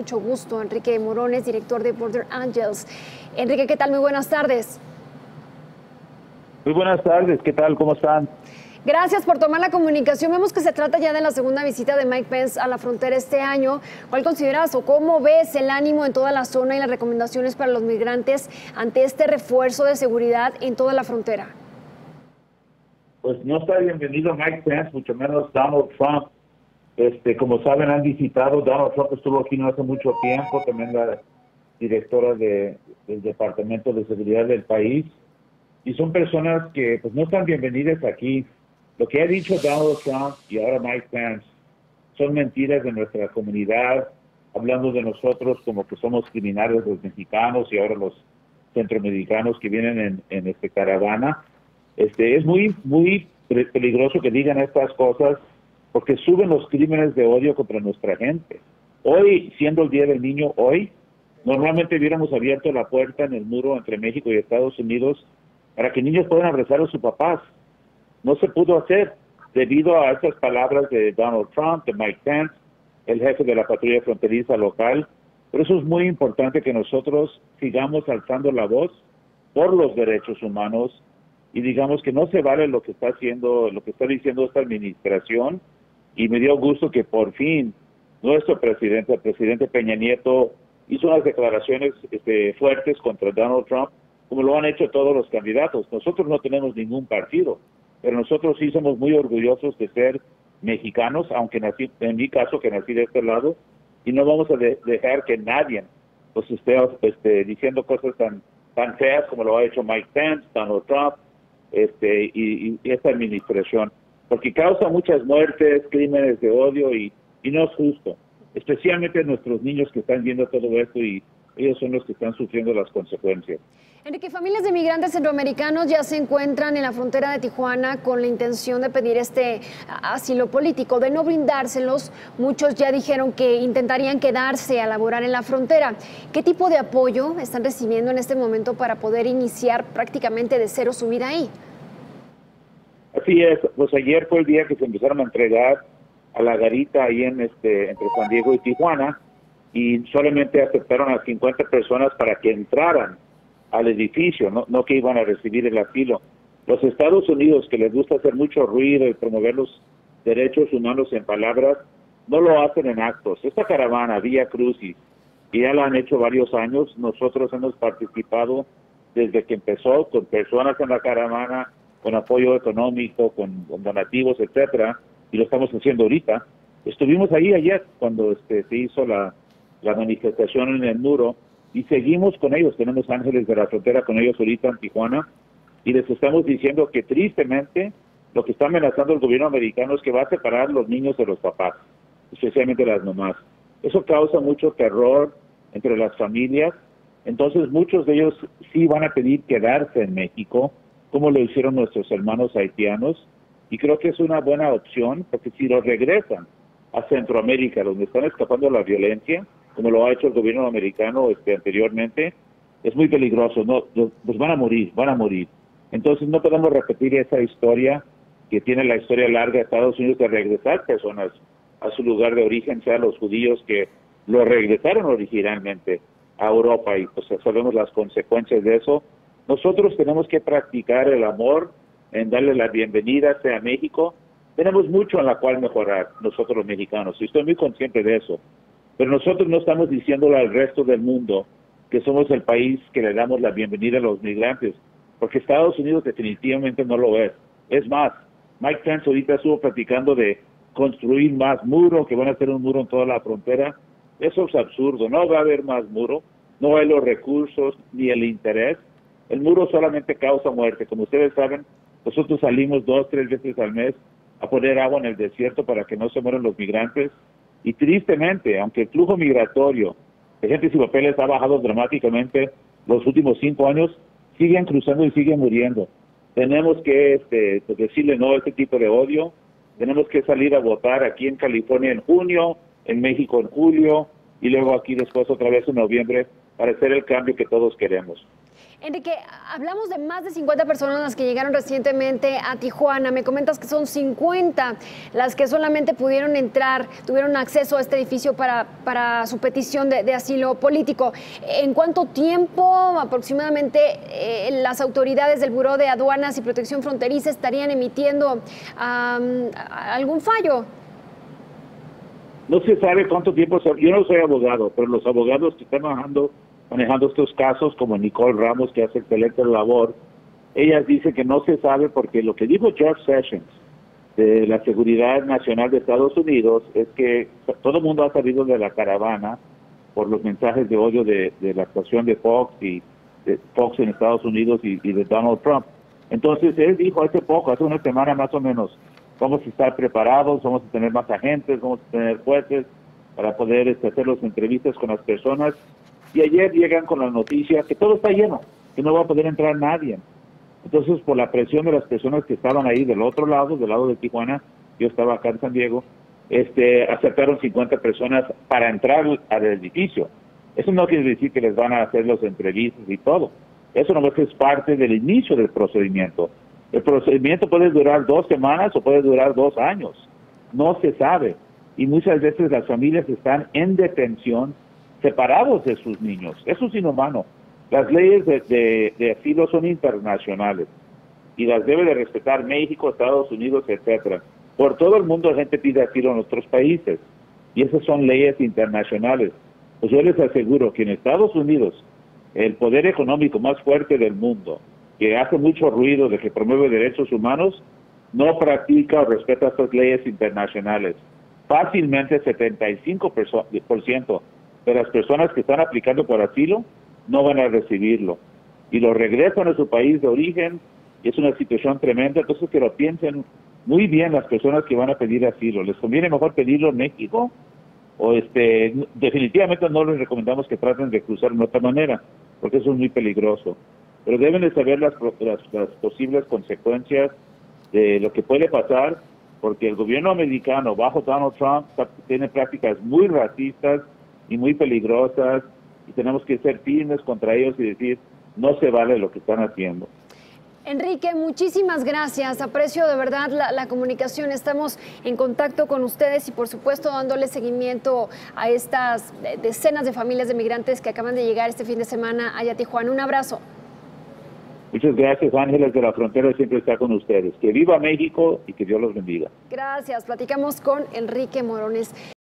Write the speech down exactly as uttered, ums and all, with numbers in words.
mucho gusto, Enrique Morones, director de Border Angels. Enrique, ¿qué tal? Muy buenas tardes. Muy buenas tardes, ¿qué tal? ¿Cómo están? Gracias por tomar la comunicación. Vemos que se trata ya de la segunda visita de Mike Pence a la frontera este año. ¿Cuál consideras o cómo ves el ánimo en toda la zona y las recomendaciones para los migrantes ante este refuerzo de seguridad en toda la frontera? Pues no está bienvenido Mike Pence, mucho menos Donald Trump. Este, como saben, han visitado, Donald Trump estuvo aquí no hace mucho tiempo, también la directora de, del Departamento de Seguridad del país, y son personas que pues no están bienvenidas aquí. Lo que ha dicho Donald Trump y ahora Mike Pence son mentiras de nuestra comunidad, hablando de nosotros como que somos criminales los mexicanos y ahora los centroamericanos que vienen en, en este caravana. Este, es muy, muy peligroso que digan estas cosas porque suben los crímenes de odio contra nuestra gente. Hoy, siendo el Día del Niño, hoy, normalmente hubiéramos abierto la puerta en el muro entre México y Estados Unidos para que niños puedan abrazar a sus papás. No se pudo hacer debido a estas palabras de Donald Trump, de Mike Pence, el jefe de la patrulla fronteriza local. Por eso es muy importante que nosotros sigamos alzando la voz por los derechos humanos y digamos que no se vale lo que está haciendo, lo que está diciendo esta administración. Y me dio gusto que por fin nuestro presidente, el presidente Peña Nieto, hizo unas declaraciones este, fuertes contra Donald Trump, como lo han hecho todos los candidatos. Nosotros no tenemos ningún partido, pero nosotros sí somos muy orgullosos de ser mexicanos, aunque nací, en mi caso, que nací de este lado, y no vamos a de, dejar que nadie pues, esté este, diciendo cosas tan, tan feas como lo ha hecho Mike Pence, Donald Trump, este, y, y esta administración, porque causa muchas muertes, crímenes de odio, y, y no es justo, especialmente nuestros niños que están viendo todo esto y ellos son los que están sufriendo las consecuencias. Enrique, familias de migrantes centroamericanos ya se encuentran en la frontera de Tijuana con la intención de pedir este asilo político. De no brindárselos, muchos ya dijeron que intentarían quedarse a laborar en la frontera. ¿Qué tipo de apoyo están recibiendo en este momento para poder iniciar prácticamente de cero su vida ahí? Así es, pues ayer fue el día que se empezaron a entregar a la garita ahí en este entre San Diego y Tijuana, y solamente aceptaron a cincuenta personas para que entraran al edificio, no, no que iban a recibir el asilo. Los Estados Unidos, que les gusta hacer mucho ruido y promover los derechos humanos en palabras, no lo hacen en actos. Esta caravana, Vía Crucis, que ya la han hecho varios años, nosotros hemos participado desde que empezó, con personas en la caravana, con apoyo económico, con, con donativos, etcétera, y lo estamos haciendo ahorita. Estuvimos ahí ayer cuando este, se hizo la, la manifestación en el muro, y seguimos con ellos. Tenemos ángeles de la frontera con ellos ahorita en Tijuana, y les estamos diciendo que tristemente lo que está amenazando el gobierno americano es que va a separar los niños de los papás, especialmente las mamás. Eso causa mucho terror entre las familias. Entonces muchos de ellos sí van a pedir quedarse en México, como lo hicieron nuestros hermanos haitianos, y creo que es una buena opción, porque si los regresan a Centroamérica, donde están escapando de la violencia, como lo ha hecho el gobierno americano este, anteriormente, es muy peligroso. No, pues van a morir, van a morir. Entonces no podemos repetir esa historia que tiene la historia larga de Estados Unidos de regresar personas a su lugar de origen, sea los judíos que lo regresaron originalmente a Europa, y pues sabemos las consecuencias de eso. Nosotros tenemos que practicar el amor, en darle la bienvenida sea a México. Tenemos mucho en la cual mejorar nosotros los mexicanos, y estoy muy consciente de eso. Pero nosotros no estamos diciéndole al resto del mundo que somos el país que le damos la bienvenida a los migrantes, porque Estados Unidos definitivamente no lo es. Es más, Mike Pence ahorita estuvo platicando de construir más muro, que van a hacer un muro en toda la frontera. Eso es absurdo, no va a haber más muro, no hay los recursos ni el interés. El muro solamente causa muerte. Como ustedes saben, nosotros salimos dos, tres veces al mes a poner agua en el desierto para que no se mueran los migrantes. Y tristemente, aunque el flujo migratorio de gente sin papeles ha bajado dramáticamente los últimos cinco años, siguen cruzando y siguen muriendo. Tenemos que este, decirle no a este tipo de odio. Tenemos que salir a votar aquí en California en junio, en México en julio, y luego aquí después otra vez en noviembre, para hacer el cambio que todos queremos. Enrique, hablamos de más de cincuenta personas las que llegaron recientemente a Tijuana. Me comentas que son cincuenta las que solamente pudieron entrar, tuvieron acceso a este edificio para, para su petición de, de asilo político. ¿En cuánto tiempo aproximadamente eh, las autoridades del Buró de Aduanas y Protección Fronteriza estarían emitiendo um, algún fallo? No se sabe cuánto tiempo. Yo no soy abogado, pero los abogados que están manejando manejando estos casos, como Nicole Ramos, que hace excelente labor, ella dice que no se sabe porque lo que dijo Jeff Sessions de la Seguridad Nacional de Estados Unidos es que todo el mundo ha salido de la caravana por los mensajes de odio de, de la actuación de Fox y de Fox en Estados Unidos y, y de Donald Trump. Entonces él dijo hace poco, hace una semana más o menos, vamos a estar preparados, vamos a tener más agentes, vamos a tener jueces para poder este, hacer las entrevistas con las personas. Y ayer llegan con la noticia que todo está lleno, que no va a poder entrar nadie. Entonces, por la presión de las personas que estaban ahí del otro lado, del lado de Tijuana, yo estaba acá en San Diego, este, aceptaron cincuenta personas para entrar al edificio. Eso no quiere decir que les van a hacer las entrevistas y todo. Eso nomás es parte del inicio del procedimiento. El procedimiento puede durar dos semanas o puede durar dos años. No se sabe. Y muchas veces las familias están en detención separados de sus niños. Eso es inhumano. Las leyes de, de, de asilo son internacionales y las debe de respetar México, Estados Unidos, etcétera. Por todo el mundo la gente pide asilo en otros países y esas son leyes internacionales. Pues yo les aseguro que en Estados Unidos, el poder económico más fuerte del mundo, que hace mucho ruido de que promueve derechos humanos, no practica o respeta estas leyes internacionales. Fácilmente setenta y cinco por ciento de las personas que están aplicando por asilo no van a recibirlo y lo regresan a su país de origen y es una situación tremenda. Entonces que lo piensen muy bien las personas que van a pedir asilo. ¿Les conviene mejor pedirlo en México? O este definitivamente no les recomendamos que traten de cruzar de otra manera porque eso es muy peligroso, pero deben de saber las, las, las posibles consecuencias de lo que puede pasar, porque el gobierno americano bajo Donald Trump tiene prácticas muy racistas y muy peligrosas, y tenemos que ser firmes contra ellos y decir, no se vale lo que están haciendo. Enrique, muchísimas gracias. Aprecio de verdad la, la comunicación. Estamos en contacto con ustedes y, por supuesto, dándole seguimiento a estas decenas de familias de migrantes que acaban de llegar este fin de semana allá a Tijuana. Un abrazo. Muchas gracias, Ángeles de la Frontera siempre está con ustedes. Que viva México y que Dios los bendiga. Gracias. Platicamos con Enrique Morones.